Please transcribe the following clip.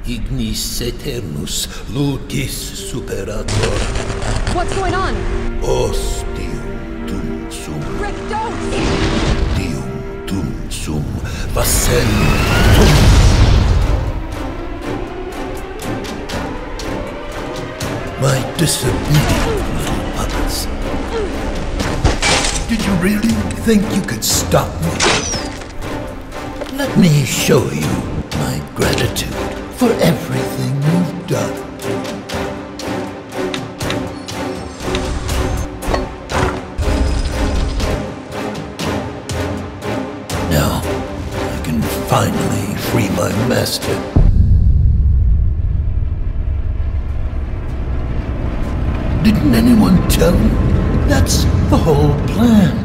Ignis Eternus, Lucis Superator. What's going on? Ostium tum sum. Rick, don't! Dium tum sum. Vasen tum. My disobedient little puppets. Did you really think you could stop me? Let me show you my gratitude for everything you've done. Now, I can finally free my master. Didn't anyone tell you? That's the whole plan.